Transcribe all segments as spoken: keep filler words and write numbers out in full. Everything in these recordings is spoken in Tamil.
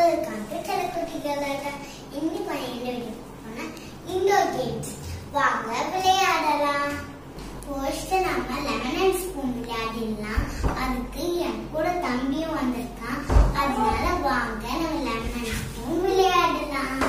Welcome to Chalakuttigalada. இன்னைக்கு நான் என்ன வீடியோ பண்ணா இன்டோர் கேம்ஸ் வாங்க விளையாடலாம். ஃபர்ஸ்ட் நம்ம லெமன் அண்ட் ஸ்பூன் விளையாடலாம். அதுக்கு என் கூட தம்பியும் வந்திருக்கான். அதனால வாங்க நம்ம லெமன் அண்ட் ஸ்பூன் விளையாடலாம்.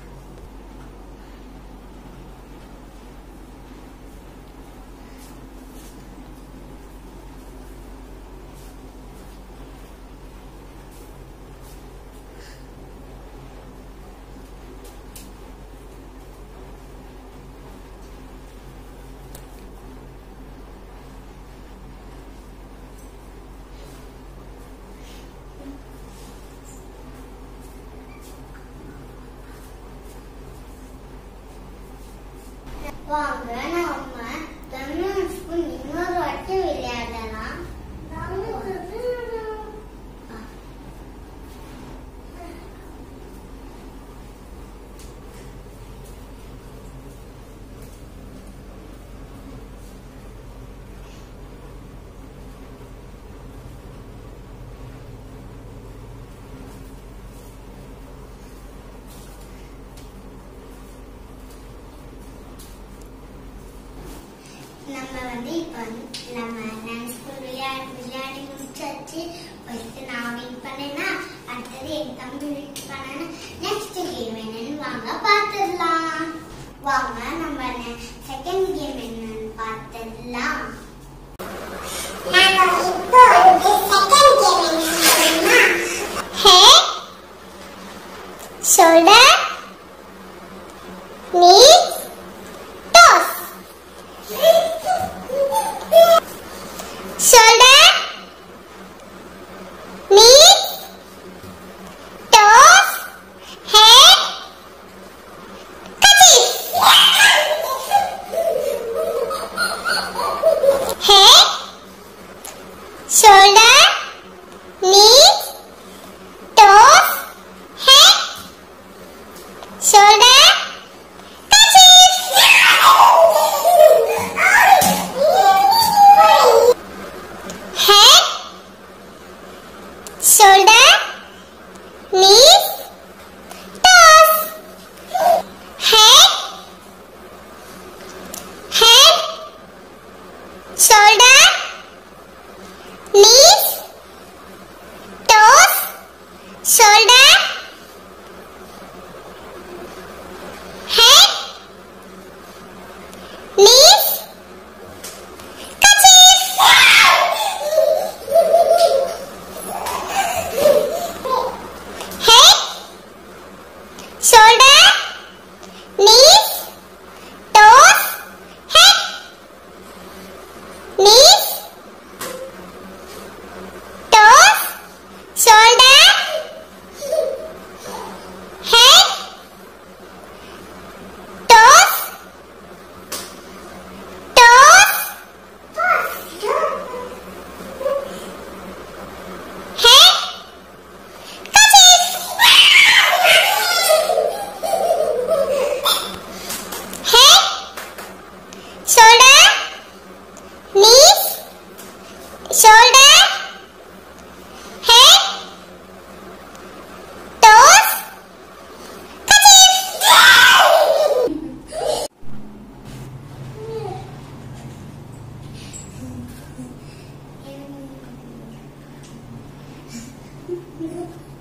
வாங்க நாம லெமன் ஸ்பூன் இன்னொரு வாட்டி விளையாடலாம். நம்ம வந்து இப்ப லெமன் ஸ்பூன் விளையாடி விளையாடி முடிச்சாச்சு. ஃபர்ஸ்ட் நான் வின் பண்ணேன்னா அடுத்தது என் தம்பி வின் பண்ணா நெக்ஸ்ட் கேம் என்னன்னு வாங்க பார்த்துடலாம். வாங்க நம்ம செகண்ட் கேம் என்னன்னு பார்த்துடலாம். shoulder, knee, toes. Shoulder, knee, toes, head, kerchief. Head, shoulder, knee, toes, head, shoulder, shoulder, knees, toes, head, head, shoulder, knees, toes, shoulder, head, knees, shoulder, knees, toes, head, knees, toes, shoulder, head, toes, toes, head, shoulder, knees, shoulder, head, toes, kerchief.